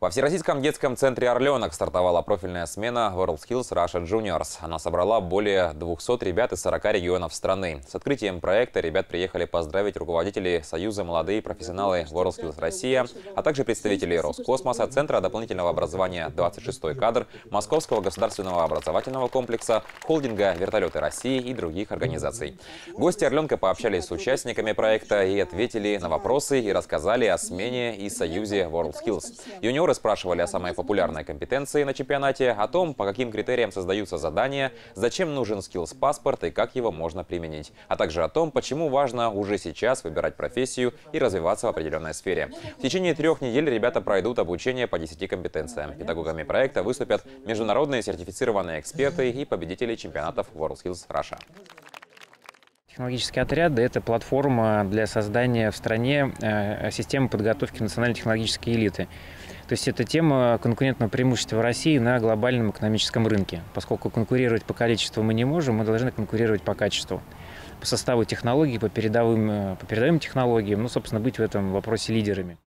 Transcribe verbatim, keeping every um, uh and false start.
Во Всероссийском детском центре «Орленок» стартовала профильная смена WorldSkills Russia Juniors. Она собрала более двухсот ребят из сорока регионов страны. С открытием проекта ребят приехали поздравить руководители Союза «Молодые профессионалы WorldSkills Россия», а также представители Роскосмоса, Центра дополнительного образования «двадцать шестой кадр», Московского государственного образовательного комплекса, холдинга «Вертолеты России» и других организаций. Гости «Орленка» пообщались с участниками проекта и ответили на вопросы и рассказали о смене и Союзе WorldSkills. Юниоры спрашивали о самой популярной компетенции на чемпионате, о том, по каким критериям создаются задания, зачем нужен скиллс-паспорт и как его можно применить, а также о том, почему важно уже сейчас выбирать профессию и развиваться в определенной сфере. В течение трех недель ребята пройдут обучение по десяти компетенциям. Педагогами проекта выступят международные сертифицированные эксперты и победители чемпионатов WorldSkills Russia. Технологические отряды – это платформа для создания в стране системы подготовки национальной технологической элиты. То есть это тема конкурентного преимущества России на глобальном экономическом рынке. Поскольку конкурировать по количеству мы не можем, мы должны конкурировать по качеству, по составу технологий, по передовым, по передовым технологиям, ну, собственно, быть в этом вопросе лидерами.